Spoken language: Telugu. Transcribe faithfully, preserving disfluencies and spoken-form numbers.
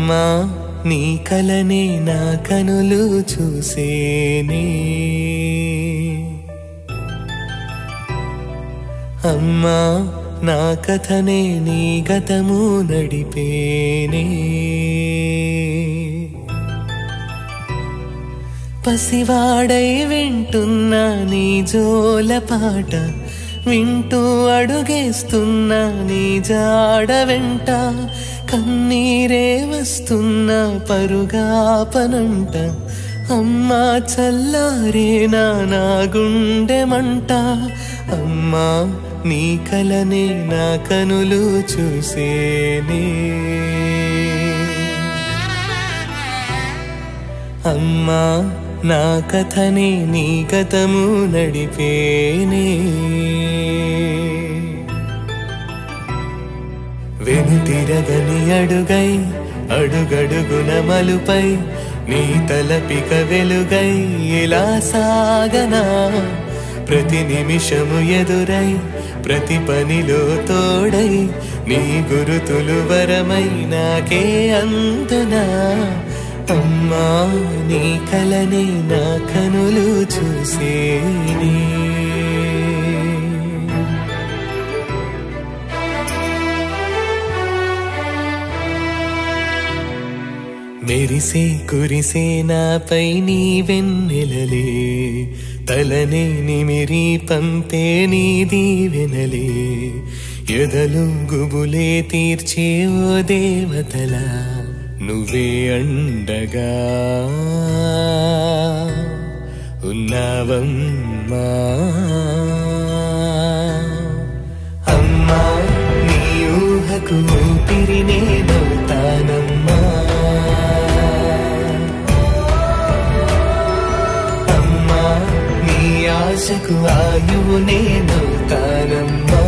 అమ్మా నీ కలనే నా కనులు చూసేనే అమ్మా నా కథనే నీ గతము నడిపేనే పసివాడై వింటున్నా నీ జోల పాట వింటూ అడుగేస్తున్నా నీ జాడ వెంట కన్నీరే వస్తున్నా పరుగాపనంట అమ్మా చల్లారేనా నా గుండె మంట అమ్మా నీ కలనే నా కనులు చూసేనే అమ్మా నా కథనే నీ గతము నడిపేనే వెనుతిరగని అడుగై అడుగడుగున మలుపై నీ తలపిక వెలుగై ఇలా సాగనా ప్రతి నిమిషము ఎదురై ప్రతి పనిలో తోడై నీ గురుతులు వరమై నాకే అందునా అమ్మా నీ కలనే నా కనులు చూసేనే మెరిసే కురిసే నాపై నీ వెన్నెలలే తలనే నిమిరి పంపే నీ దీవెనలే ఎదలు గుబులే తీర్చే ఓ దేవతలా నువ్వే అండగా ఉన్నావమ్మా అమ్మా నీ ఊహకు ఊపిరి నేనవుతానమ్మా అమ్మా నీ ఆశకు ఆయువు నేనవుతానమ్మా